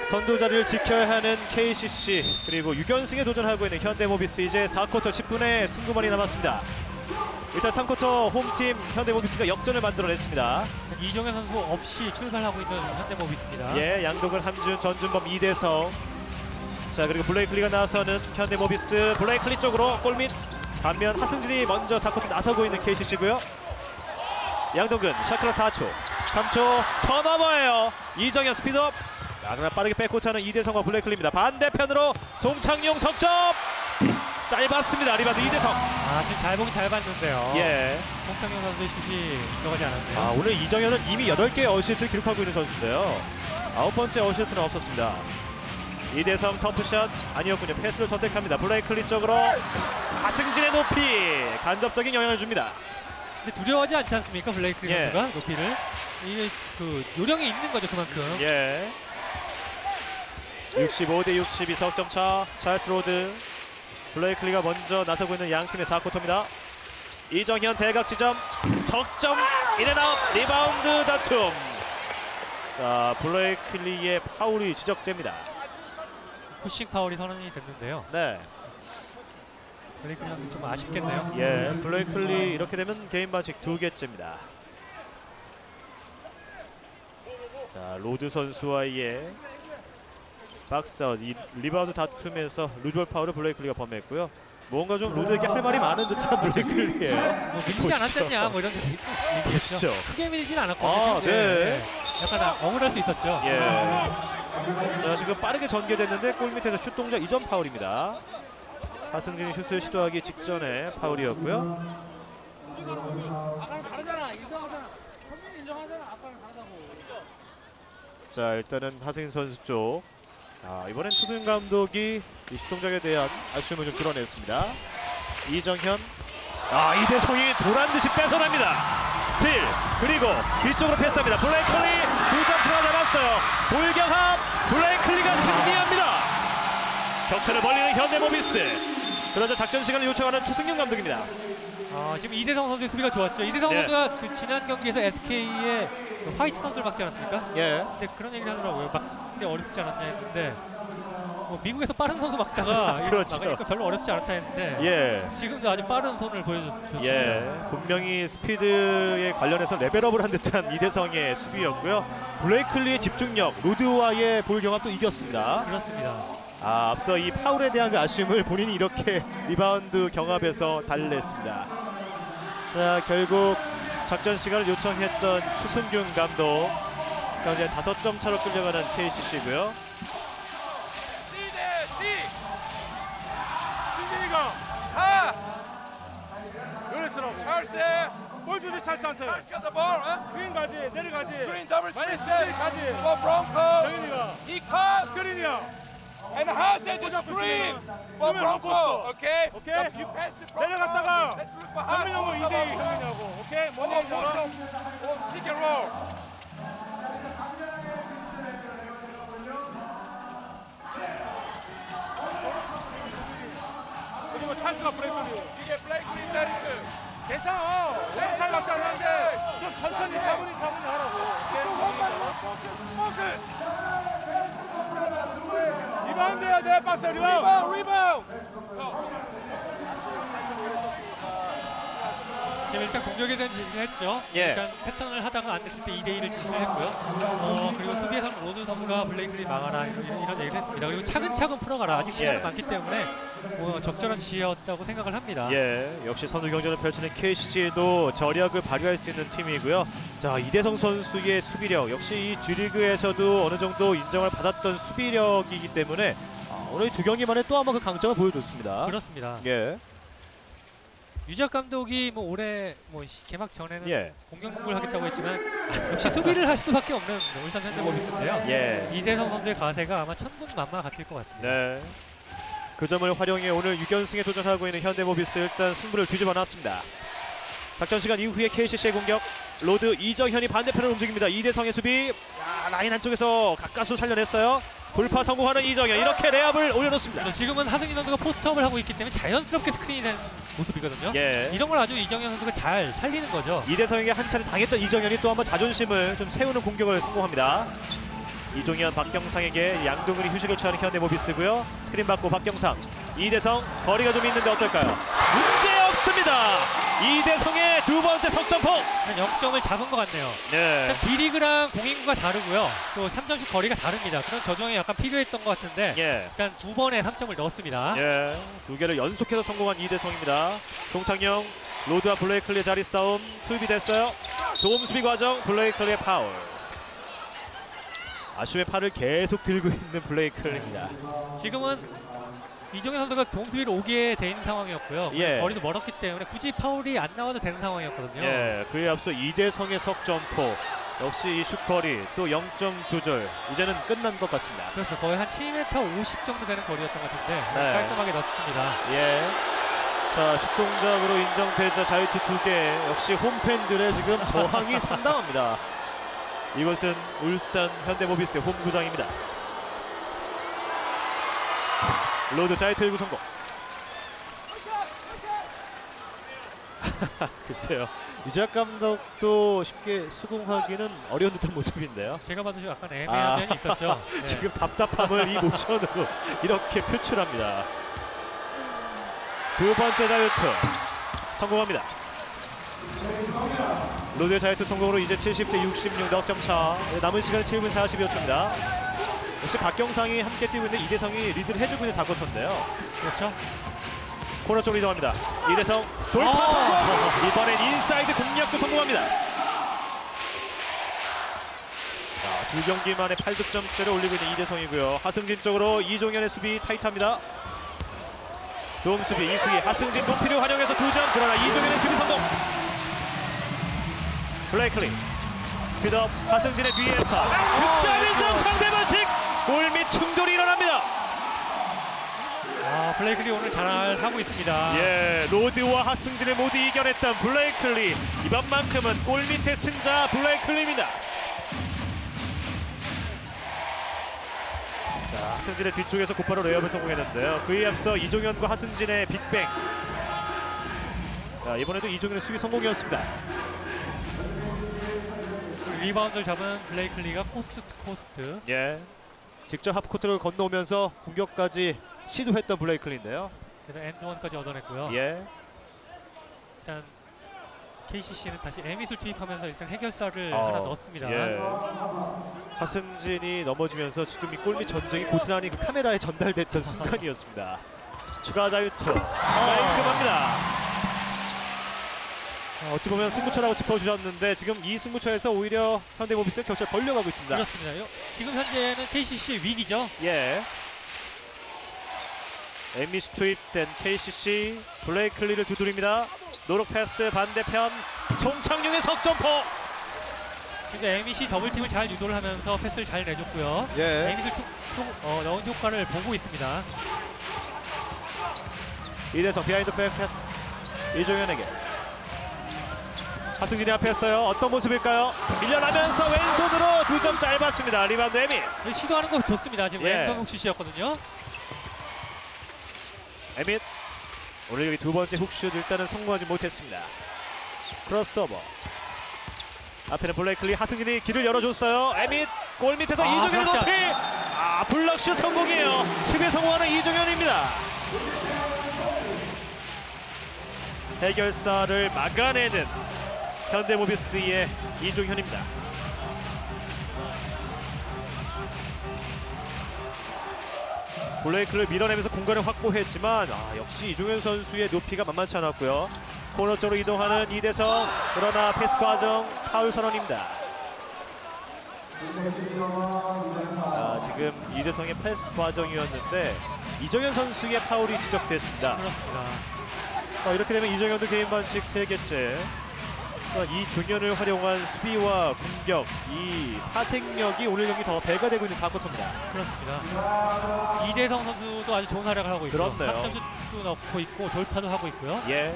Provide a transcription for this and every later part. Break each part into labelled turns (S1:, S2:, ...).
S1: 선두 자리를 지켜야 하는 KCC, 그리고 6연승에 도전하고 있는 현대모비스. 이제 4쿼터 10분의 승부만이 남았습니다. 일단 3쿼터 홈팀 현대모비스가 역전을 만들어냈습니다.
S2: 이정현 선수 없이 출발하고 있는 현대모비스입니다.
S1: 예, 양동근, 함준, 전준범, 이대성. 자, 그리고 블레이클리가 나서는 현대모비스. 블레이클리 쪽으로 골밑. 반면 하승진이 먼저 4쿼터 나서고 있는 KCC고요. 양동근 샤클락 4초, 3초 턴오버예요. 이정현 스피드업. 그러나 빠르게 백코트하는 이대성과 블레이클리입니다. 반대편으로 송창용 석점. 짧았습니다. 리바드 이대성.
S2: 지금 잘 보긴 잘 봤는데요.
S1: 예.
S2: 송창용 선수의 슛이 들어가지 않았네요.
S1: 오늘 이정현은 이미 8개의 어시스트를 기록하고 있는 선수인데요. 9번째 어시스트는 없었습니다. 이대성 터프샷 아니었군요. 패스를 선택합니다. 블레이클리 쪽으로 하승진의 높이 간접적인 영향을 줍니다.
S2: 근데 두려워하지 않지 않습니까? 블레이클리
S1: 예.
S2: 선수가 높이를. 이게 그 요령이 있는 거죠, 그만큼.
S1: 예. 65대 62 석점 차. 찰스 로드. 블레이클리가 먼저 나서고 있는 양팀의 4쿼터입니다. 이정현 대각 지점 석점 인앤아웃 리바운드 다툼. 자, 블레이클리의 파울이 지적됩니다.
S2: 푸싱 파울이 선언이 됐는데요.
S1: 네.
S2: 블레이클리 선수 좀 아쉽겠네요.
S1: 예, 블레이클리 이렇게 되면 개인 반칙 2개째입니다. 자, 로드 선수와의 박스아웃, 이 리바운드 다툼에서 루즈볼 파울을 블레이클리가 범했고요. 뭔가 좀 로드에게 할 말이 많은 듯한 블레이클리예요.
S2: 뭐 밀리지 않았겠냐 뭐 이런 얘기겠죠.
S1: 보시죠.
S2: 크게 밀리진 않았거든요.
S1: 네.
S2: 약간 억울할 수 있었죠.
S1: 예. 자, 지금 빠르게 전개됐는데 골 밑에서 슛 동작 이전 파울입니다. 하승진이 슛을 시도하기 직전에 파울이었고요.
S3: 아까는 다르잖아. 인정하잖아. 선수는 인정하잖아. 아까는 다르다고.
S1: 자, 일단은 하승진 선수 쪽. 이번엔 투승 감독이 이 슛 동작에 대한 아쉬움을 좀 드러냈습니다. 이정현. 이대성이 도란듯이 뺏어납니다. 스틸. 그리고 뒤쪽으로 패스합니다. 블레이클리 2점 들어잡았어요. 볼경합. 블레이클리가 승리합니다. 격차를 벌리는 현대모비스. 그러자 작전 시간을 요청하는 추승용 감독입니다.
S2: 지금 이대성 선수의 수비가 좋았죠. 이대성
S1: 예.
S2: 선수가 그 지난 경기에서 SK의 그 화이트 선수를 막지 않았습니까?
S1: 예.
S2: 근데 그런 얘기를 하더라고요. 막는데 어렵지 않았냐 했는데 뭐 미국에서 빠른 선수 막다가
S1: 그렇죠.
S2: 막으니까 별로 어렵지 않았다 했는데
S1: 예.
S2: 지금도 아주 빠른 손을 보여줬습니다.
S1: 예, 분명히 스피드에 관련해서 레벨업을 한 듯한 이대성의 수비였고요. 블레이클리의 집중력, 로드와의 볼 경합도 이겼습니다.
S2: 그렇습니다.
S1: 앞서 이 파울에 대한 그 아쉬움을 본인이 이렇게 리바운드 경합에서 달랬습니다. 자, 결국 작전 시간을 요청했던 추승균 감독. 현재 5점 차로 끌려가는 KCC고요.
S3: 승진이가 가! 요레스라고 찰스! 볼 주지 찰스한테 스크린 가지 내려가지 만약 스크린 가지 정현이가 스크린이야
S4: And has the screen for Bronco. Okay.
S3: 내려갔다가 현민하고 2대2 현민하고 오케이? 뭔 얘기인지 알아?
S4: Pick and roll.
S3: 그리고 찰스가 브레이크리
S4: 이게 블레이클리 세리트.
S3: 괜찮아 오늘 차이밖에 안 나는데 좀 천천히 차분히 하라고 리바운드 해야 돼 박스 리바운드
S2: 지금 일단 공격에 대한 지시를 했죠.
S1: 예.
S2: 일단 패턴을 하다가 안 됐을 때 2대2를 지시를 했고요. 그리고 수비에서는 로드 선수가 블레이클리 막아라 이런 얘기를 했습니다. 그리고 차근차근 풀어가라. 아직 시간은
S1: 예.
S2: 많기 때문에 적절한 지시였다고 생각을 합니다.
S1: 예, 역시 선두 경전을 펼치는 KCC도 저력을 발휘할 수 있는 팀이고요. 자, 이대성 선수의 수비력, 역시 이 G리그에서도 어느 정도 인정을 받았던 수비력이기 때문에 오늘 두 경기 만에 또 한 번 그 강점을 보여줬습니다.
S2: 그렇습니다.
S1: 예.
S2: 유작 감독이 올해 개막 전에는
S1: 예.
S2: 공격 농구를 하겠다고 했지만 역시 수비를 할 수밖에 없는 울산 현대모비스인데요.
S1: 예.
S2: 이대성 선수의 가세가 아마 천군만마 같을 것 같습니다.
S1: 네. 그 점을 활용해 오늘 6연승에 도전하고 있는 현대모비스, 일단 승부를 뒤집어 놨습니다. 작전 시간 이후에 KCC의 공격. 로드 이정현이 반대편을 움직입니다. 이대성의 수비. 라인 한쪽에서 가까스로 살려냈어요. 돌파 성공하는 이정현. 이렇게 레이업을 올려놓습니다.
S2: 지금은 하승진 선수가 포스트업을 하고 있기 때문에 자연스럽게 스크린이 된 모습이거든요.
S1: 예.
S2: 이런 걸 아주 이정현 선수가 잘 살리는 거죠.
S1: 이대성에게 한 차례 당했던 이정현이 또 한번 자존심을 좀 세우는 공격을 성공합니다. 이종현, 박경상에게 양동근이 휴식을 취하는 현대모비스고요. 스크린 받고 박경상, 이대성 거리가 좀 있는데 어떨까요? 문제 없습니다. 이대성의 두 번째 석점포.
S2: 0점을 잡은 것 같네요.
S1: 네.
S2: 일단 B리그랑 공인구가 다르고요. 또 3점슛 거리가 다릅니다. 그런 저정에 약간 필요했던 것 같은데
S1: 예.
S2: 일단 두 번의 3점을 넣었습니다.
S1: 예. 두 개를 연속해서 성공한 이대성입니다. 송창영, 로드와 블레이클리의 자리 싸움 투입이 됐어요. 도움 수비 과정 블레이클리의 파울. 아쉬움의 팔을 계속 들고 있는 블레이클리입니다.
S2: 지금은 이종현 선수가 동수비로 오게 돼 있는 상황이었고요.
S1: 예.
S2: 거리도 멀었기 때문에 굳이 파울이 안 나와도 되는 상황이었거든요.
S1: 예, 그에 앞서 이대성의 석점포, 역시 이 슛거리 또 0점 조절, 이제는 끝난 것 같습니다.
S2: 그렇습니다. 거의 한 7m 50 정도 되는 거리였던 것 같은데
S1: 네.
S2: 깔끔하게 넣습니다.
S1: 예. 자, 슛 동작으로 인정되자 자유투 2개, 역시 홈팬들의 지금 저항이 상당합니다. 이것은 울산 현대모비스의 홈구장입니다. 로드 자유투 1구 성공. 글쎄요, 유작 감독도 쉽게 수긍하기는 어려운 듯한 모습인데요.
S2: 제가 봐도 좀 약간 애매한 면이 있었죠. 네.
S1: 지금 답답함을 이 모션으로 이렇게 표출합니다. 두 번째 자유투 성공합니다. 로드의 자유투 성공으로 이제 70대 66 넉점 차. 남은 시간 7분 40여 초입니다. 역시 박경상이 함께 뛰고 있는 이대성이 리드를 해주고 있는 4쿼터인데요.
S2: 그렇죠.
S1: 코너 쪽으로 이동합니다. 이대성 돌파 성공! 이번엔 인사이드 공략도 성공합니다. 자, 두 경기 만에 8득점째를 올리고 있는 이대성이고요. 하승진 쪽으로 이종현의 수비 타이트합니다. 도움 수비 이후에 하승진 높이를 활용해서 2점, 그러나 이종현의 수비 성공. 블레이클리 스피드업 하승진의 뒤에서 득점 인정 상대 반칙. 골밑 충돌이 일어납니다.
S2: 블레이클리 오늘 잘 하고 있습니다.
S1: 예, 로드와 하승진을 모두 이겨냈던 블레이클리. 이번만큼은 골밑의 승자 블레이클리입니다. 자, 하승진의 뒤쪽에서 곧바로 레이업을 성공했는데요. 그에 앞서 이종현과 하승진의 빅뱅. 자, 이번에도 이종현의 수비 성공이었습니다.
S2: 리바운드를 잡은 블레이클리가 코스트 투 코스트.
S1: 예, 직접 하프코트를 건너오면서 공격까지 시도했던 블레이클리인데요.
S2: 그래서 엔드원까지 얻어냈고요.
S1: 예,
S2: 일단 KCC는 다시 에밋을 투입하면서 일단 해결사를 하나 넣었습니다.
S1: 예. 하승진이 넘어지면서 지금 이 골밑 전쟁이 고스란히 그 카메라에 전달됐던 순간이었습니다. 추가 자유투 깔끔합니다. 어찌 보면 승부처라고 짚어주셨는데 지금 이 승부처에서 오히려 현대모비스가 격차를 벌려가고 있습니다.
S2: 그렇습니다. 지금 현재는 KCC 위기죠.
S1: 예. 에밋이 투입된 KCC 블레이클리를 두드립니다. 노력 패스 반대편 송창용의 석점포.
S2: 근데 에밋이 더블팀을 잘 유도를 하면서 패스를 잘 내줬고요.
S1: 예.
S2: 에밋을 넣은 효과를 보고 있습니다.
S1: 이대성 비하인드 백 패스 이종현에게. 하승진이 앞에서요. 어떤 모습일까요? 밀려나면서 왼손으로 2점 짧았습니다. 리바운드 에밋.
S2: 시도하는 거 좋습니다. 지금
S1: 예.
S2: 왼손 훅슛이었거든요.
S1: 에밋 오늘 여기 두 번째 훅슛 일단은 성공하지 못했습니다. 크로스오버 앞에는 블레이클리. 하승진이 길을 열어줬어요. 에밋 골밑에서 이종현
S2: 그렇죠.
S1: 높이. 블락슛 성공이에요. 수비에 성공하는 이종현입니다. 해결사를 막아내는 현대모비스의 이종현입니다. 블레이크를 밀어내면서 공간을 확보했지만 역시 이종현 선수의 높이가 만만치 않았고요. 코너 쪽으로 이동하는 이대성. 그러나 패스 과정 파울 선언입니다. 지금 이대성의 패스 과정이었는데 이종현 선수의 파울이 지적됐습니다.
S2: 그렇습니다.
S1: 이렇게 되면 이종현도 개인 반칙 3개째. 이종현을 활용한 수비와 공격, 이 파생력이 오늘 경기 더 배가 되고 있는 4쿼터입니다.
S2: 그렇습니다. 이대성 선수도 아주 좋은 활약을 하고 있고요.
S1: 그렇네요.
S2: 3점슛도 넣고 있고 돌파도 하고 있고요.
S1: 예.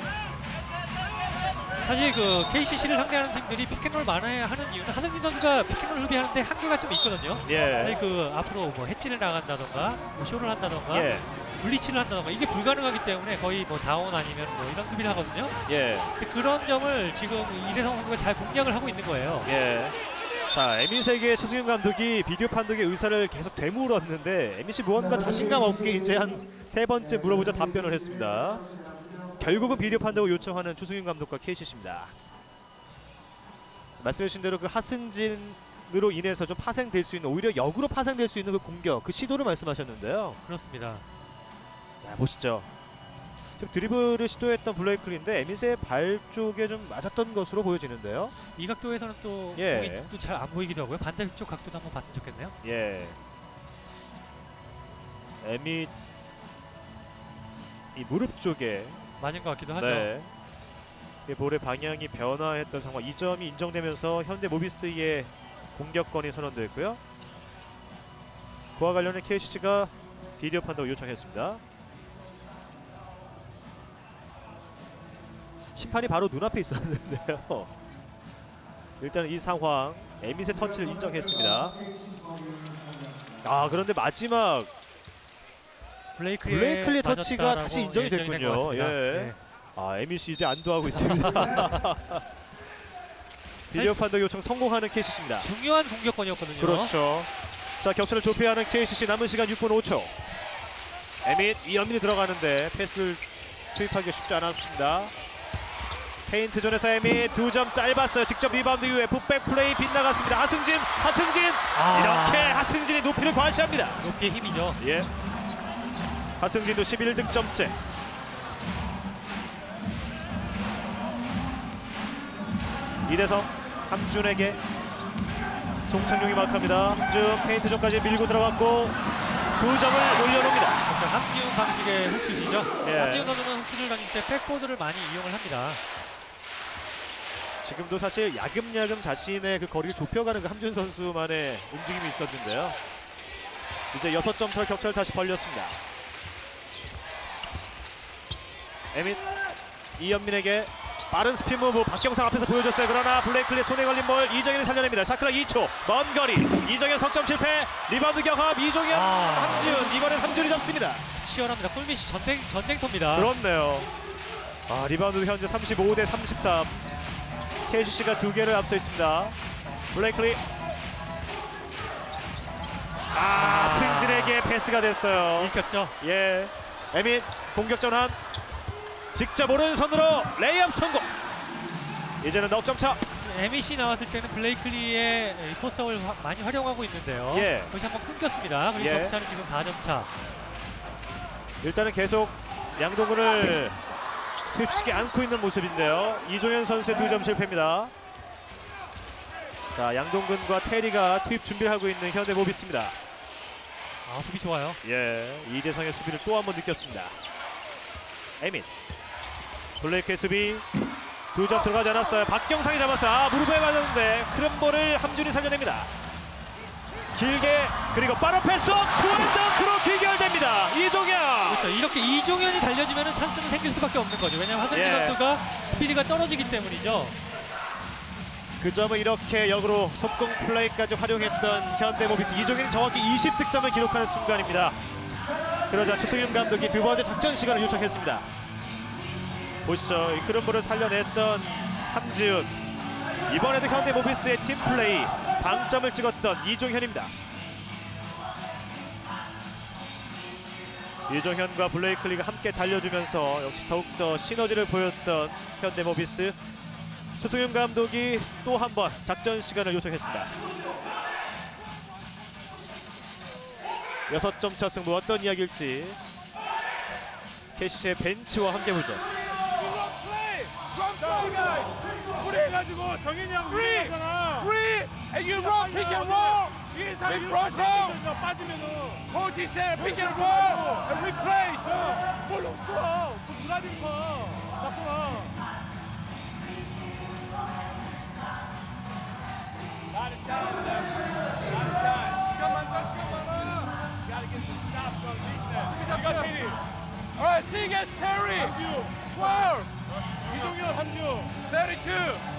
S2: 사실 그 KCC를 상대하는 팀들이 피켓롤 많아야 하는 이유는 하승진 선수가 피켓롤 수비하는데 한계가 좀 있거든요.
S1: 예.
S2: 그 앞으로 뭐 해치를 나간다던가 뭐 쇼를 한다던가
S1: 예.
S2: 블리치를 한다던가 이게 불가능하기 때문에 거의 뭐 다운 아니면 뭐 이런 수비를 하거든요.
S1: 예.
S2: 근데 그런 점을 지금 이대성 선수가 잘 공략을 하고 있는 거예요.
S1: 예. 자, 에밋에게 최승윤 감독이 비디오 판독의 의사를 계속 되물었는데 에밋이 무언가 자신감 없게 이제 한 3번째 물어보자 답변을 했습니다. 결국은 비디오 판독을 요청하는 최승윤 감독과 KCC입니다. 말씀해주신 대로 그 하승진으로 인해서 좀 파생될 수 있는, 오히려 역으로 파생될 수 있는 그 공격, 그 시도를 말씀하셨는데요.
S2: 그렇습니다.
S1: 자, 보시죠. 좀 드리블을 시도했던 블레이클인데 에밋의 발 쪽에 좀 맞았던 것으로 보여지는데요.
S2: 이 각도에서는 또
S1: 예.
S2: 공이 또 잘 안 보이기도 하고요. 반대쪽 각도도 한번 봤으면 좋겠네요.
S1: 예. 에밋 이 무릎 쪽에
S2: 맞은 것 같기도 하죠.
S1: 네. 이 볼의 방향이 변화했던 상황, 이 점이 인정되면서 현대 모비스의 공격권이 선언됐고요. 그와 관련해 KCC가 비디오 판독을 요청했습니다. 심판이 바로 눈앞에 있었는데요. 일단 이 상황 에밋의 터치를 인정했습니다. 아, 그런데 마지막 블레이클리의 터치가 다시 인정이 됐군요. 예.
S2: 네.
S1: 아, 에밋이 이제 안도하고 있습니다. 비디오 판독 요청 성공하는 KCC입니다.
S2: 중요한 공격권이었거든요.
S1: 그렇죠. 자, 격차를 좁혀야 하는 KCC, 남은 시간 6분 5초. 에밋, 이현민이 들어가는데 패스를 투입하기가 쉽지 않았습니다. 페인트존에서 에밋 2점 짧았어요. 직접 리바운드 이후에 풋백 플레이 빗나갔습니다. 하승진! 이렇게 하승진이 높이를 과시합니다.
S2: 높이의 힘이죠.
S1: 예. 하승진도 11득점째. 이대성, 함준에게 송창용이 마크합니다. 함준 페인트존까지 밀고 들어갔고 2점을 올려놓습니다.
S2: 함기훈 방식의 훅슛이죠.
S1: 예.
S2: 함기훈 선수는 훅슛을 던질 때 백보드를 많이 이용을 합니다.
S1: 지금도 사실 야금야금 자신의 그 거리를 좁혀가는 그 함준 선수만의 움직임이 있었는데요. 이제 6점 차 격차를 다시 벌렸습니다. 에밋, 이현민에게 빠른 스핀 무브 박경상 앞에서 보여줬어요. 그러나 블레이클리의 손에 걸린 볼 이정현이 살려냅니다. 샤클락 2초 먼 거리, 이정현 석점 실패. 리바운드 경합 이종현, 함준. 이번엔 함준이 잡습니다.
S2: 치열합니다. 꿀미시 전쟁터입니다.
S1: 그렇네요. 아, 리바운드 현재 35대 33. KCC가 2개를 앞서 있습니다. 블레이클리. 승진에게 패스가 됐어요.
S2: 읽혔죠.
S1: 예. 에밋 공격 전환. 직접 오른손으로 레이업 성공. 이제는 넉 점 차.
S2: 에밋이 나왔을 때는 블레이클리의 포스업을 많이 활용하고 있는데요.
S1: 예.
S2: 거기서 한번 끊겼습니다. 그리고
S1: 예.
S2: 점수차는 지금 4점 차.
S1: 일단은 계속 양동근을 투입시키지 않고 있는 모습인데요. 이종현 선수의 2점 실패입니다. 자, 양동근과 테리가 투입 준비를 하고 있는 현대 모비스입니다.
S2: 수비 좋아요.
S1: 예, 이대성의 수비를 또 한 번 느꼈습니다. 에밋, 블레이크의 수비 2점 들어가지 않았어요. 박경상이 잡았어요. 무릎에 맞았는데 크럼볼을 함준이 살려냅니다. 길게, 그리고 빠른 패스 투앤덩크로 귀결됩니다. 이종현.
S2: 그렇죠. 이렇게 이종현이 달려주면 찬스는 생길 수밖에 없는 거죠. 왜냐하면 하승진 선수가 스피드가 떨어지기 때문이죠.
S1: 그 점을 이렇게 역으로 속공 플레이까지 활용했던 현대모비스. 이종현이 정확히 20득점을 기록하는 순간입니다. 그러자 최승윤 감독이 2번째 작전 시간을 요청했습니다. 보시죠. 이 크럼볼을 살려냈던 함지훈. 이번에도 현대모비스의 팀플레이 방점을 찍었던 이종현입니다. 이종현과 블레이클리가 함께 달려주면서 역시 더욱더 시너지를 보였던 현대모비스. 최승윤 감독이 또 한 번 작전 시간을 요청했습니다. 6점 차 승부 어떤 이야기일지 KCC의 벤치와 함께 보죠.
S3: 프리해가지고 정현이 형 위에잖아.
S4: Free! And you run, pick and roll!
S3: 위에서
S4: Big
S3: 이렇게
S4: Bronco!
S3: 빠지면은
S4: Coach said pick and roll! And we place!
S3: 뭘 없어. 뭐 드라이빙 봐. 자꾸나.
S4: Alright, see against Terry! 12!
S3: 이종현, 함주.
S4: 32!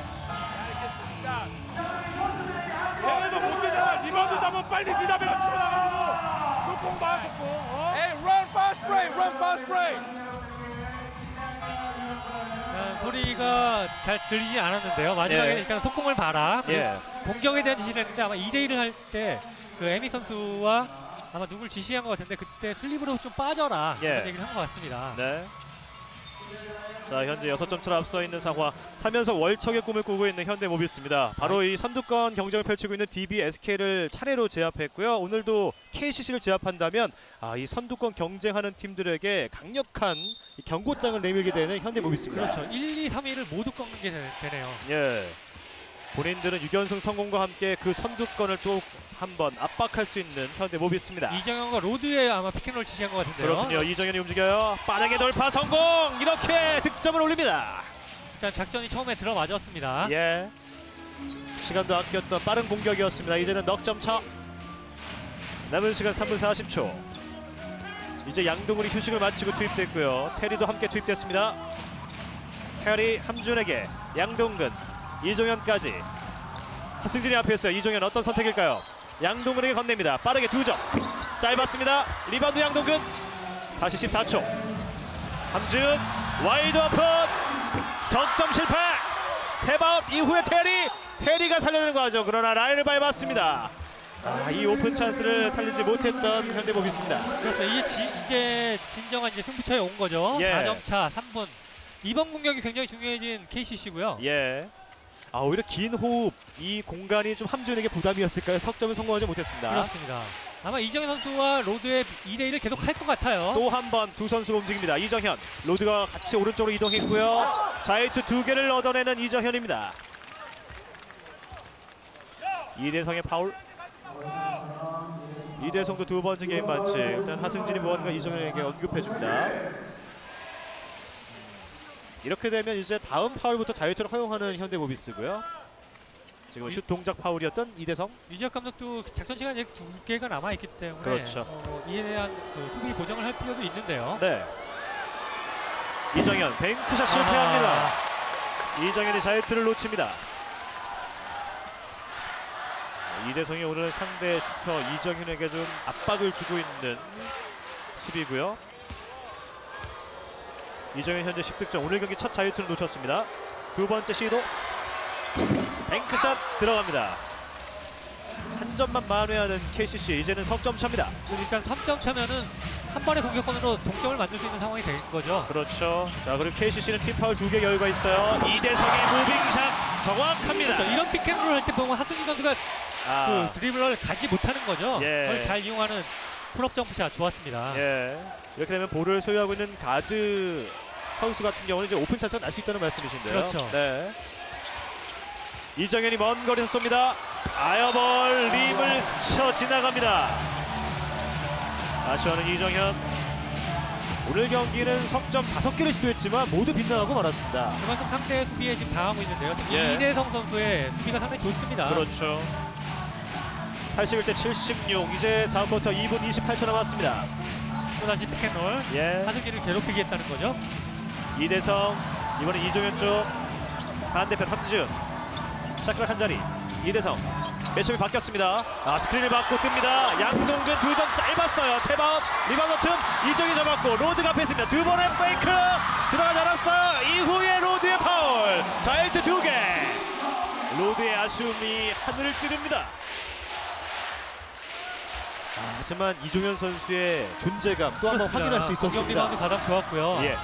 S3: 쟤네도 못 되잖아. 리바운드 잡으면 빨리 니다베가 치고 나가지고. 속공 봐, 속공. 어?
S4: Hey, run fast break! Run fast break!
S2: 소리 소리가 잘 들리지 않았는데요. 마지막에는
S1: 예.
S2: 일단 속공을 봐라.
S1: 예.
S2: 공격에 대한 지시를 했는데 아마 2대1을 할 때 그 에미 선수와 아마 누굴 지시한 것 같은데 그때 슬립으로 좀 빠져라
S1: 예.
S2: 이런 얘기를 한 것 같습니다.
S1: 네. 자, 현재 6점 차로 앞서 있는 상황. 3연속 월척의 꿈을 꾸고 있는 현대모비스입니다. 바로 이 선두권 경쟁을 펼치고 있는 DB, SK를 차례로 제압했고요. 오늘도 KCC를 제압한다면 이 선두권 경쟁하는 팀들에게 강력한 이 경고장을 내밀게 되는 현대모비스입니다.
S2: 그렇죠. 1, 2, 3위를 모두 꺾는 게 되네요.
S1: 예. 본인들은 6연승 성공과 함께 그 선두권을 또 한번 압박할 수 있는 현대모비스입니다.
S2: 이정현과 로드에 아마 피켓롤 지시한 것 같은데요.
S1: 그렇군요. 이정현이 움직여요. 빠르게 돌파 성공! 이렇게 득점을 올립니다.
S2: 일단 작전이 처음에 들어맞았습니다.
S1: 예. 시간도 아꼈던 빠른 공격이었습니다. 이제는 넉점 차. 남은 시간 3분 40초. 이제 양동근이 휴식을 마치고 투입됐고요. 테리도 함께 투입됐습니다. 테리 함준에게 양동근, 이종현까지. 하승진이 앞에 있어요. 이종현 어떤 선택일까요? 양동근에게 건넵니다. 빠르게 2점. 짧았습니다. 리바운드 양동근. 다시 14초. 함준 와이드 오픈. 석점 실패. 탭아웃 이후에 테리가 살려내는 과정. 그러나 라인을 밟았습니다. 이 오픈 찬스를 살리지 못했던 현대모비스입니다.
S2: 그렇죠. 이게 진정한 이제 승부처에 온 거죠.
S1: 예.
S2: 4점 차 3분. 이번 공격이 굉장히 중요해진 KCC고요.
S1: 예. 오히려 긴 호흡, 이 공간이 좀 함준에게 부담이었을까요? 석점을 성공하지 못했습니다.
S2: 그렇습니다. 아마 이정현 선수와 로드의 2대1을 계속 할 것 같아요.
S1: 또 한 번 두 선수가 움직입니다. 이정현, 로드가 같이 오른쪽으로 이동했고요. 자유투 2개를 얻어내는 이정현입니다. 이대성의 파울. 이대성도 두 번째 게임 반칙. 일단 하승진이 무언가 이정현에게 언급해줍니다. 이렇게 되면 이제 다음 파울부터 자유투를 허용하는 현대모비스고요. 지금 슛 동작 파울이었던 이대성.
S2: 유지혁 감독도 작전 시간이 2개가 남아있기 때문에
S1: 그렇죠.
S2: 이에 대한 그 수비 보정을 할 필요도 있는데요.
S1: 네. 이정현 뱅크샷 실패합니다. 이정현이 자유투를 놓칩니다. 이대성이 오늘 상대 슈터 이정현에게 좀 압박을 주고 있는 수비고요. 이정현 현재 10득점. 오늘 경기 첫 자유투를 놓쳤습니다. 두 번째 시도. 뱅크샷 들어갑니다. 한 점만 만회하는 KCC. 이제는 석점 차입니다.
S2: 일단 3점 차면은 한 번의 공격권으로 동점을 만들 수 있는 상황이 된 거죠.
S1: 그렇죠. 자, 그리고 KCC는 팀 파울 2개 여유가 있어요. 이대성의 무빙샷 정확합니다.
S2: 그렇죠. 이런 픽앤롤 할 때 보면 하승진 선수가 그 드리블을 가지 못하는 거죠.
S1: 예.
S2: 그걸 잘 이용하는 풀업 점프샷 좋았습니다.
S1: 예. 이렇게 되면 볼을 소유하고 있는 가드 선수 같은 경우는 이제 오픈 찬스가 날 수 있다는 말씀이신데요.
S2: 그렇죠.
S1: 네. 이정현이 먼 거리에서 쏩니다. 아이어볼 림을 스쳐 지나갑니다. 아쉬워하는 이정현. 오늘 경기는 석점 5개를 시도했지만 모두 빗나가고 말았습니다.
S2: 그만큼 상대 수비에 지금 당하고 있는데요. 특히
S1: 예.
S2: 이대성 선수의 수비가 상당히 좋습니다.
S1: 그렇죠. 81대 76. 이제 4쿼터 2분 28초 남았습니다.
S2: 또다시 픽앤롤.
S1: 예.
S2: 하승진을 괴롭히게 했다는 거죠.
S1: 이대성, 이번엔 이종현 쪽. 반대편 함준. 샤클락 한 자리. 이대성. 매칭이 바뀌었습니다. 스크린을 받고 뜹니다. 양동근 2점 짧았어요. 탭아웃. 리바운드 틈. 이정이 잡았고 로드가 앞에 있습니다. 두 번의 페이크 들어가지 않았어요. 이후에 로드의 파울. 자유투 2개. 로드의 아쉬움이 하늘을 찌릅니다. 하지만 이종현 선수의 존재감 또 한번 확인할 수
S2: 공격
S1: 있었습니다.
S2: 리바운드 가장 좋았고요.
S1: 예.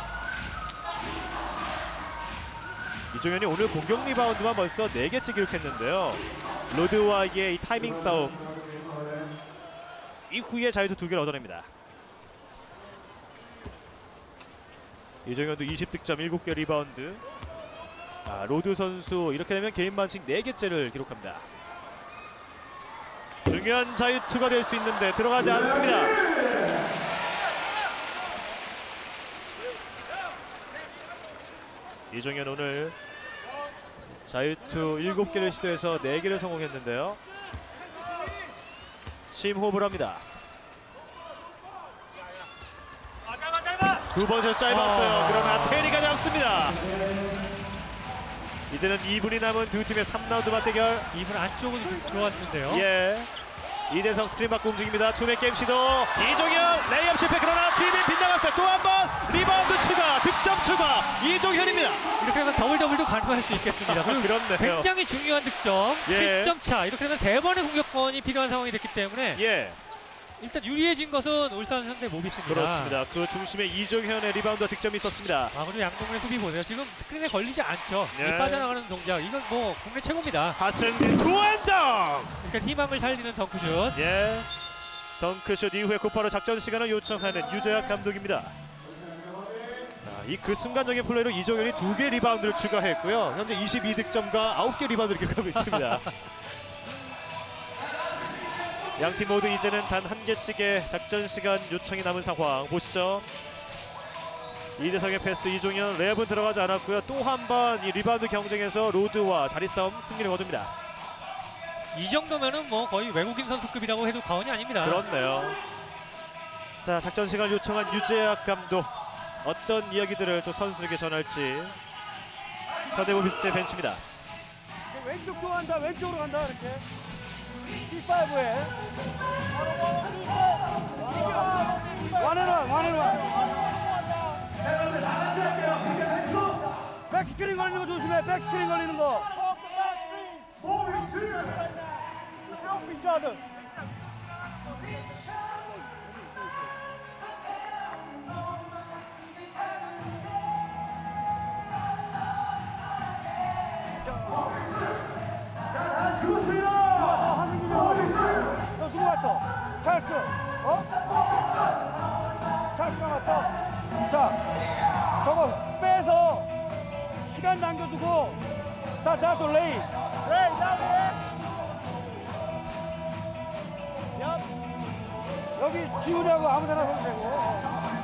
S1: 이종현이 오늘 공격 리바운드만 벌써 4개째 기록했는데요. 로드와의 이 타이밍 싸움 이후에 자유투 2개를 얻어냅니다. 이종현도 20득점 7개 리바운드. 로드 선수 이렇게 되면 개인 반칙 4개째를 기록합니다. 중요한 자유투가 될 수 있는데 들어가지 않습니다. 이종현 오늘 자유투 7개를 시도해서 4개를 성공했는데요. 심호흡을 합니다. 두 번째 짧았어요. 그러나 테리가 잡습니다. 이제는 2분이 남은 두 팀의 3라운드 맞대결.
S2: 2분 안쪽으로 들어왔는데요.
S1: 예. 이대성 스크린 받고 움직입니다. 투맨 게임 시도. 이종현 레이업 실패. 그러나 팀이 빗나갔어요. 또 한 번 리바운드 추가. 득점 추가. 이종현입니다.
S2: 이렇게 되면 더블도 가능할 수 있겠습니다. 그리고
S1: 그렇네요.
S2: 굉장히 중요한 득점,
S1: 예.
S2: 10점 차. 이렇게 되면 3번의 공격권이 필요한 상황이 됐기 때문에
S1: 예,
S2: 일단 유리해진 것은 울산 현대 모비스입니다.
S1: 그렇습니다. 그 중심에 이종현의 리바운드 득점이 있었습니다.
S2: 아, 그리고 양동근의 수비 보세요. 지금 스크린에 걸리지 않죠.
S1: 예.
S2: 이 빠져나가는 동작. 이건 뭐 국내 최고입니다.
S1: 하승진 투앤덩.
S2: 일단 희망을 살리는 덩크슛.
S1: 예, 덩크슛 이후에 곧바로 작전 시간을 요청하는 유재학 감독입니다. 이 그 순간적인 플레이로 이종현이 2개 리바운드를 추가했고요. 현재 22득점과 9개 리바운드를 기록하고 있습니다. 양팀 모두 이제는 단 한 개씩의 작전 시간 요청이 남은 상황 보시죠. 이대성의 패스, 이종현 레이업은 들어가지 않았고요. 또 한 번 이 리바운드 경쟁에서 로드와 자리 싸움 승리를 거둡니다.
S2: 이 정도면은 뭐 거의 외국인 선수급이라고 해도 과언이 아닙니다.
S1: 그렇네요. 자, 작전 시간 요청한 유재학 감독 어떤 이야기들을 또 선수에게 전할지. 현대모비스의 벤치입니다.
S3: 왼쪽 좋아한다. 왼쪽으로 간다. 이렇게. C5에. 원앤원. 백스크린 걸리는 거 조심해. 백스크린 걸리는 거. 미쳐하든. 너 누구 왔어? 찰스. 어? 찰스가 왔어. 자, 저거 빼서 시간 남겨두고 다 레이. 여기 지훈이하고 아무데나 서도 되고.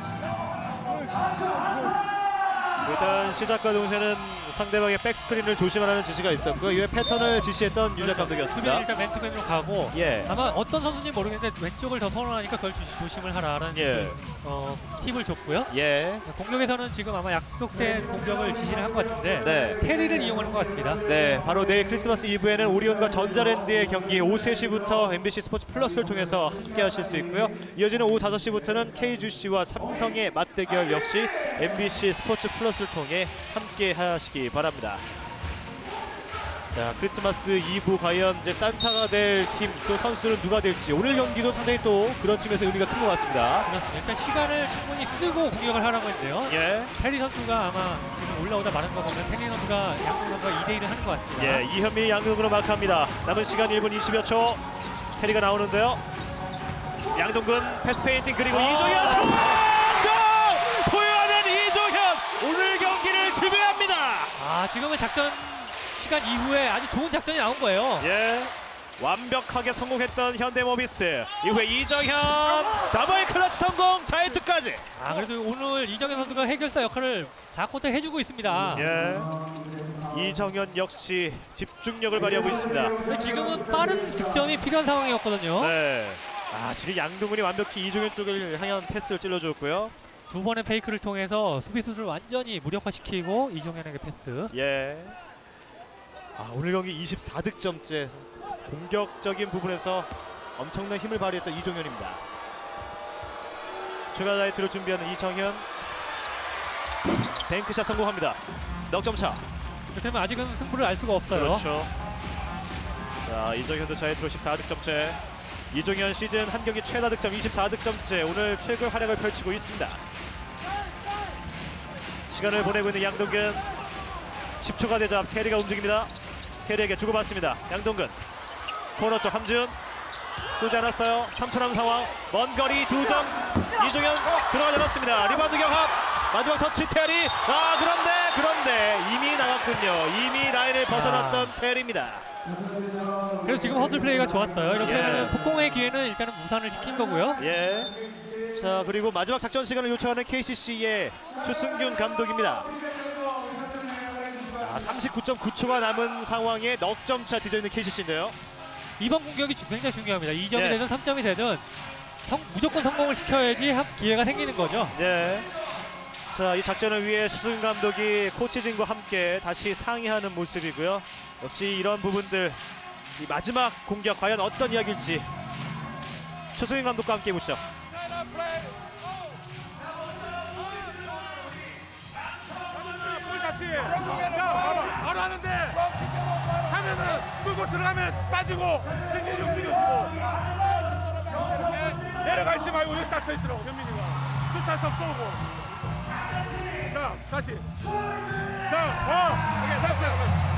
S1: 일단 시작과 동시에는 상대방의 백스크린을 조심하라는 지시가 있었고 이후에 패턴을 지시했던 유재학
S2: 수비는
S1: 감독이었습니다.
S2: 일단 맨투맨으로 가고
S1: 예.
S2: 아마 어떤 선수인지 모르겠는데 왼쪽을 더 선호하니까 그걸 조심을 하라는
S1: 예.
S2: 팁을 줬고요.
S1: 예.
S2: 공격에서는 지금 아마 약속된 공격을 지시를 한 것 같은데
S1: 네.
S2: 캐리를 이용하는 것 같습니다.
S1: 네, 바로 내일 크리스마스 이브에는 오리온과 전자랜드의 경기 오후 3시부터 MBC 스포츠 플러스를 통해서 함께 하실 수 있고요. 이어지는 오후 5시부터는 KGC와 삼성의 맞대결 역시 MBC 스포츠 플러스를 통해 함께 하시기 바랍니다. 자, 크리스마스 이브 과연 이제 산타가 될 팀 또 선수들은 누가 될지 오늘 경기도 상당히 또 그런 측면에서 의미가 큰 것 같습니다.
S2: 그렇습니다. 일단 시간을 충분히 쓰고 공격을 하라고 했는데요.
S1: 예.
S2: 테리 선수가 아마 지금 올라오다 마는 거 보면 테리 선수가 양궁 선수가 2대1을 하는 것 같습니다.
S1: 예, 이현민이 양동근으로 마크합니다. 남은 시간 1분 20여 초. 테리가 나오는데요. 양동근 패스 페인팅 그리고 이종현 포효하는 이종현 오늘 경기를 지배합니다.
S2: 아, 지금은 작전 시간 이후에 아주 좋은 작전이 나온 거예요.
S1: 예, 완벽하게 성공했던 현대모비스. 이후에 이정현 더블 클러치 성공 자유투까지.
S2: 아, 그래도 오늘 이정현 선수가 해결사 역할을 4쿼터 해주고 있습니다.
S1: 예, 이정현 역시 집중력을 발휘하고 있습니다.
S2: 근데 지금은 빠른 득점이 필요한 상황이었거든요.
S1: 네. 아, 지금 양동근이 완벽히 이종현 쪽을 향한 패스를 찔러줬고요.
S2: 두 번의 페이크를 통해서 수비수를 완전히 무력화시키고 이종현에게 패스.
S1: 예. 아, 오늘 경기 24득점째 공격적인 부분에서 엄청난 힘을 발휘했던 이종현입니다. 추가 자유투를 준비하는 이정현. 뱅크샷 성공합니다. 넉점차.
S2: 그렇다면 아직은 승부를 알 수가 없어요.
S1: 그렇죠. 자, 이정현도 자유투로 14득점째. 이종현 시즌 한 경기 최다 득점 24득점째 오늘 최고 활약을 펼치고 있습니다. 시간을 보내고 있는 양동근. 10초가 되자 캐리가 움직입니다. 캐리에게 주고받습니다. 양동근 코너 쪽 함준 쏘지 않았어요. 3초 남은 상황. 먼 거리 2점. 이종현 들어가지 않았습니다. 리바운드 경합. 마지막 터치 테리. 아, 그런데 이미 나갔군요. 이미 라인을 벗어났던 테리입니다.
S2: 그래서 지금 허슬 플레이가 좋았어요. 이렇게
S1: 예.
S2: 하면 속공의 기회는 일단은 무산을 시킨 거고요.
S1: 예. 자, 그리고 마지막 작전 시간을 요청하는 KCC의 추승균 감독입니다. 39.9초가 남은 상황에 넉점차 뒤져있는 KCC인데요.
S2: 이번 공격이 굉장히 중요합니다. 2점이
S1: 예.
S2: 되든 3점이 되든 무조건 성공을 시켜야지 기회가 생기는 거죠.
S1: 예. 자, 이 작전을 위해 추승균 감독이 코치진과 함께 다시 상의하는 모습이고요. 역시 이런 부분들 이 마지막 공격 과연 어떤 이야기일지 최승현 감독과 함께 보시죠.
S3: 볼 잡지. 자, 바로 하는데 하면은 끌고 들어가면 빠지고 승진이 움직여주고 내려가 있지 말고 여기 딱 서 있으라고 현민이가 수차선 쏘고. 자, 다시. 자, 오케이, 됐어요.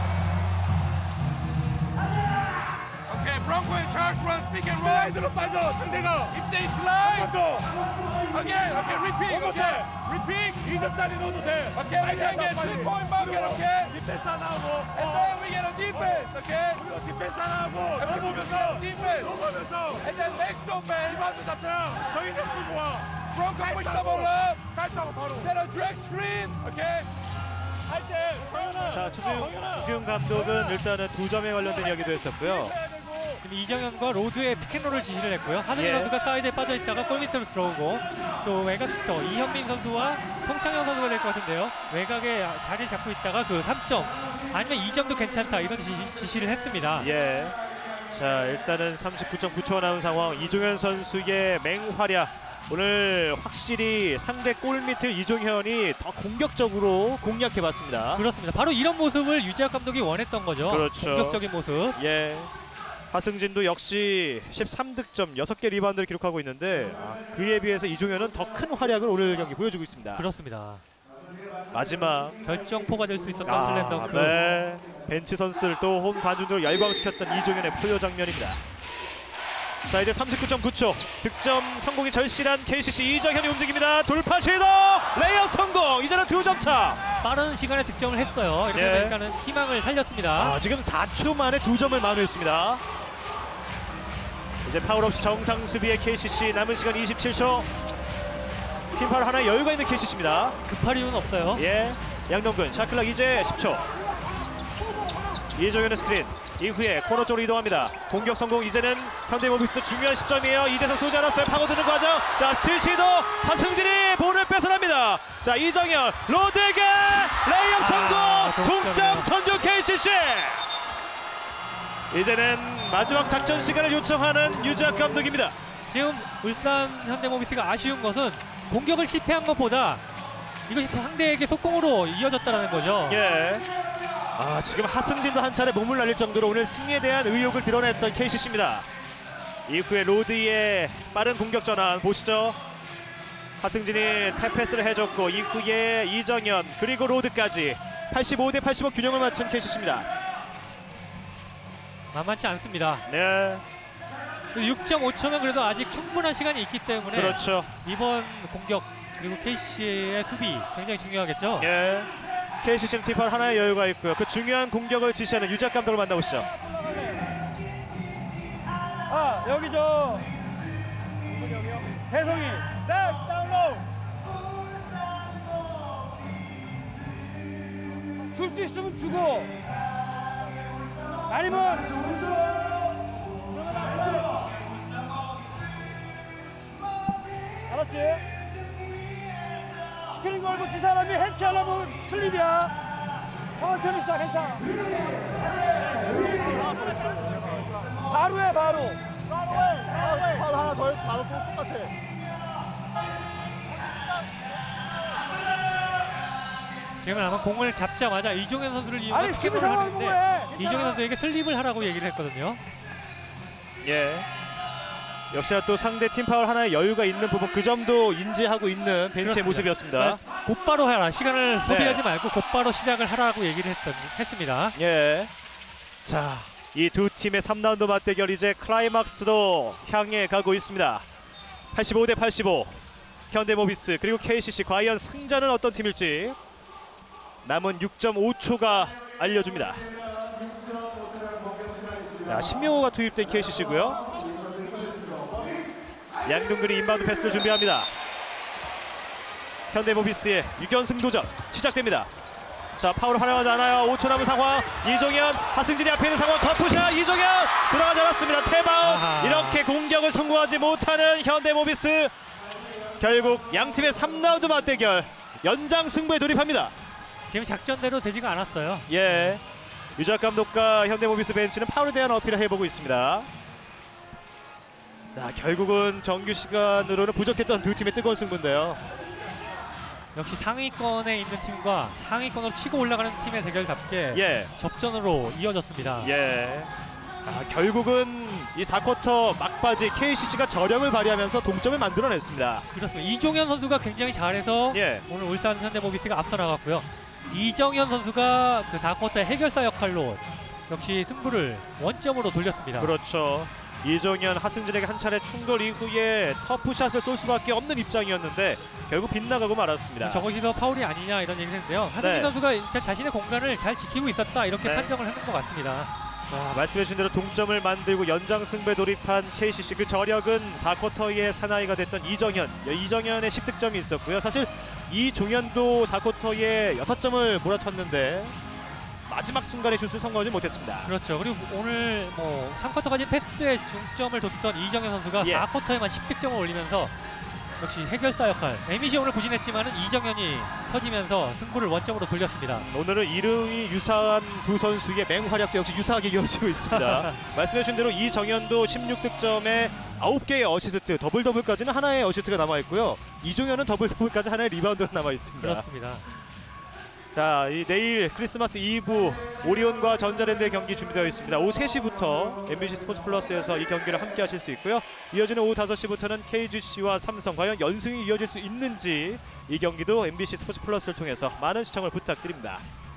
S4: Okay, Bronco in charge, run, speak and roll.
S3: 슬라이드로 빠져 상대가.
S4: If they slide,
S3: 한 번 더.
S4: again, okay, repeat,
S3: 한 번
S4: okay,
S3: 더.
S4: repeat.
S3: 2점짜리 넣어도 돼.
S4: Okay, we can get 3-point bucket, okay?
S3: 디펜스 하나 하고.
S4: And then we get a defense, okay?
S3: 그리고 디펜스 하나 하고
S4: And we
S3: 넘어오면서
S4: get a defense.
S3: 넘어오면서
S4: And then next offense,
S3: 리바운드 잡잖아. 저기 좀 끌고 와.
S4: Bronco push the ball up,
S3: 잘 싸고 바로.
S4: set a drag screen, okay?
S3: 할때 정현아.
S1: 자, 추승훈 감독은 일단은 2점에 관련된 이야기도 했었고요.
S2: 지금 이정현과 로드의 피켓롤을 지시를 했고요. 하승희
S1: 예.
S2: 선수가 사이드에 빠져 있다가 골 밑으로 들어오고 또 외곽 슈터 이현민 선수와 송창현 선수가 될 것 같은데요. 외곽에 자리를 잡고 있다가 그 3점 아니면 2점도 괜찮다 이런 지시를 했습니다.
S1: 예. 자, 일단은 39.9초 남은 상황. 이종현 선수의 맹활약. 오늘 확실히 상대 골 밑을 이종현이 더 공격적으로 공략해봤습니다.
S2: 그렇습니다. 바로 이런 모습을 유재학 감독이 원했던 거죠.
S1: 그렇죠.
S2: 공격적인 모습.
S1: 예. 하승진도 역시 13득점, 6개 리바운드를 기록하고 있는데 그에 비해서 이종현은 더 큰 활약을 오늘 경기 보여주고 있습니다.
S2: 그렇습니다.
S1: 마지막
S2: 결정포가 될 수 있었던 슬램덩크.
S1: 네. 벤치 선수를 또 홈 관중들을 열광시켰던 이종현의 포효 장면입니다. 자, 이제 39.9초 득점 성공이 절실한 KCC 이정현이 움직입니다. 돌파 시도 레이업 성공. 이제는 2점 차.
S2: 빠른 시간에 득점을 했어요. 이렇게
S1: 예.
S2: 일단은 희망을 살렸습니다.
S1: 지금 4초 만에 2점을 만회했습니다. 이제 파울 없이 정상 수비의 KCC. 남은 시간 27초. 팀파울 하나 여유가 있는 KCC입니다.
S2: 급할 이유는 없어요.
S1: 예, 양동근 샤클락 이제 10초. 이종현의 스크린 이후에 코너 쪽으로 이동합니다. 공격 성공. 이제는 현대모비스 중요한 시점이에요. 이대성 쏘지 않았어요. 파고드는 과정. 자, 스틸 시도. 하승진이 볼을 뺏어납니다. 자, 이정현 로드에게 레이업 성공. 동점 전주 KCC. 이제는 마지막 작전 시간을 요청하는 유재학 감독입니다.
S2: 지금 울산 현대모비스가 아쉬운 것은 공격을 실패한 것보다 이것이 상대에게 속공으로 이어졌다는 거죠.
S1: 예. 지금 하승진도 한 차례 몸을 날릴 정도로 오늘 승리에 대한 의욕을 드러냈던 KCC입니다. 이후에 로드의 빠른 공격 전환 보시죠. 하승진이 탭패스를 해줬고 이후에 이정현 그리고 로드까지 85대 85 균형을 맞춘 KCC입니다.
S2: 만만치 않습니다.
S1: 네,
S2: 6.5초면 그래도 아직 충분한 시간이 있기 때문에
S1: 그렇죠.
S2: 이번 공격 그리고 KCC의 수비 굉장히 중요하겠죠.
S1: 예, KCC는 팀파울 하나의 여유가 있고요. 그 중요한 공격을 지시하는 유재학 감독을 만나보시죠.
S3: 여기 저 대성이 다운로우 줄 수 있으면 주고 아니면 알았지? 스크린 걸고 두 사람이 해체하려면 슬립이야. 천천히 쏴. 괜찮아. 바로 해 바로. 바로 하나 더 해. 바로 똑같아.
S2: 지금 아마 공을 잡자마자 이종현 선수를 이용한
S3: 아니 수비
S2: 스텝을
S3: 상황
S2: 하는데
S3: 보고 해.
S2: 이종현 선수에게 슬립을 하라고 얘기를 했거든요.
S1: 예. 역시나 또 상대 팀파울 하나의 여유가 있는 부분 그 점도 인지하고 있는 벤치의
S2: 그렇습니다.
S1: 모습이었습니다.
S2: 곧바로 해라. 시간을 소비하지
S1: 네.
S2: 말고 곧바로 시작을 하라고 얘기를 했습니다.
S1: 예. 자, 이 두 팀의 3라운드 맞대결 이제 클라이막스로 향해 가고 있습니다. 85대 85. 현대모비스 그리고 KCC 과연 승자는 어떤 팀일지 남은 6.5초가 알려줍니다. 자, 신명호가 투입된 KCC고요. 양동근이 인바운드 패스를 준비합니다. 현대모비스의 6연승 도전 시작됩니다. 자, 파울을 활용하지 않아요. 5초 남은 상황. 이종현, 하승진이 앞에 있는 상황. 커프샷 이종현 들어가지 않았습니다. 태바운. 이렇게 공격을 성공하지 못하는 현대모비스. 결국 양팀의 3라운드 맞대결 연장 승부에 돌입합니다.
S2: 지금 작전대로 되지가 않았어요.
S1: 예, 유재학 감독과 현대모비스 벤치는 파울에 대한 어필을 해보고 있습니다. 자, 결국은 정규 시간으로는 부족했던 두 팀의 뜨거운 승부인데요.
S2: 역시 상위권에 있는 팀과 상위권으로 치고 올라가는 팀의 대결답게
S1: 예.
S2: 접전으로 이어졌습니다.
S1: 예. 결국은 이 4쿼터 막바지 KCC가 저력을 발휘하면서 동점을 만들어냈습니다.
S2: 그렇습니다. 이종현 선수가 굉장히 잘해서
S1: 예.
S2: 오늘 울산 현대모비스가 앞서 나갔고요. 이정현 선수가 그 4쿼터의 해결사 역할로 역시 승부를 원점으로 돌렸습니다.
S1: 그렇죠. 이종현, 하승진에게 한 차례 충돌 이후에 터프샷을 쏠 수밖에 없는 입장이었는데 결국 빗나가고 말았습니다.
S2: 저것이 더 파울이 아니냐 이런 얘기를 했는데요. 하승진
S1: 네.
S2: 선수가 일단 자신의 공간을 잘 지키고 있었다 이렇게
S1: 네.
S2: 판정을 하는 것 같습니다.
S1: 말씀해주신 대로 동점을 만들고 연장 승부에 돌입한 KCC, 그 저력은 4쿼터의 사나이가 됐던 이정현. 이정현의 10득점이 있었고요. 사실 이종현도 4쿼터에 6점을 몰아쳤는데 마지막 순간에 슛을 성공하지 못했습니다.
S2: 그렇죠. 그리고 오늘 뭐 3쿼터까지 패스에 중점을 뒀던 이정현 선수가
S1: 예.
S2: 4쿼터에만 10득점을 올리면서 역시 해결사 역할. 에밋이 오늘 부진했지만은 이정현이 터지면서 승부를 원점으로 돌렸습니다.
S1: 오늘은 이름이 유사한 두 선수의 맹활약도 역시 유사하게 이어지고 있습니다. 말씀해주신 대로 이정현도 16득점에 9개의 어시스트, 더블더블까지는 하나의 어시스트가 남아있고요. 이종현은 더블더블까지 하나의 리바운드가 남아있습니다.
S2: 그렇습니다.
S1: 자, 이 내일 크리스마스 이브 오리온과 전자랜드의 경기 준비되어 있습니다. 오후 3시부터 MBC 스포츠 플러스에서 이 경기를 함께 하실 수 있고요. 이어지는 오후 5시부터는 KGC와 삼성, 과연 연승이 이어질 수 있는지 이 경기도 MBC 스포츠 플러스를 통해서 많은 시청을 부탁드립니다.